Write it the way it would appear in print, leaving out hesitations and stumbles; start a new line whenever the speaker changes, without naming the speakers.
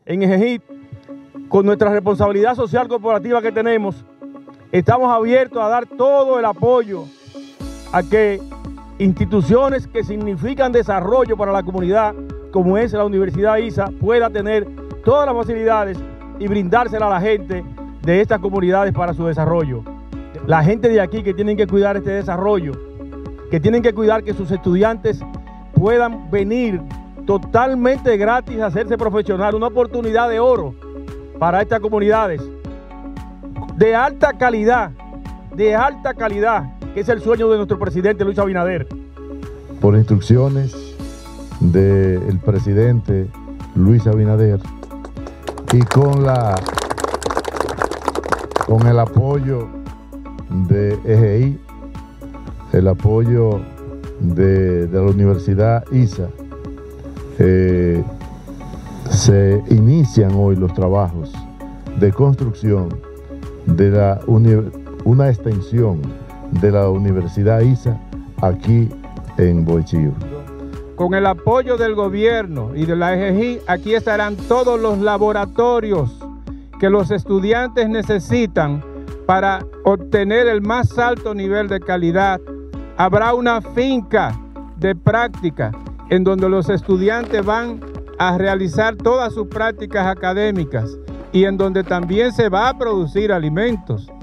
en EGEI, con nuestra responsabilidad social corporativa que tenemos, estamos abiertos a dar todo el apoyo a que instituciones que significan desarrollo para la comunidad, como es la Universidad ISA, pueda tener todas las facilidades y brindárselas a la gente de estas comunidades para su desarrollo. La gente de aquí que tienen que cuidar este desarrollo, que tienen que cuidar que sus estudiantes puedan venir totalmente gratis a hacerse profesional, una oportunidad de oro para estas comunidades de alta calidad, que es el sueño de nuestro presidente Luis Abinader.
Por instrucciones del presidente Luis Abinader y con el apoyo de EGEI, el apoyo de la Universidad ISA, se inician hoy los trabajos de construcción de una extensión de la Universidad ISA aquí en Boichío.
Con el apoyo del gobierno y de la EGEI, aquí estarán todos los laboratorios que los estudiantes necesitan para obtener el más alto nivel de calidad. Habrá una finca de práctica en donde los estudiantes van a realizar todas sus prácticas académicas y en donde también se va a producir alimentos.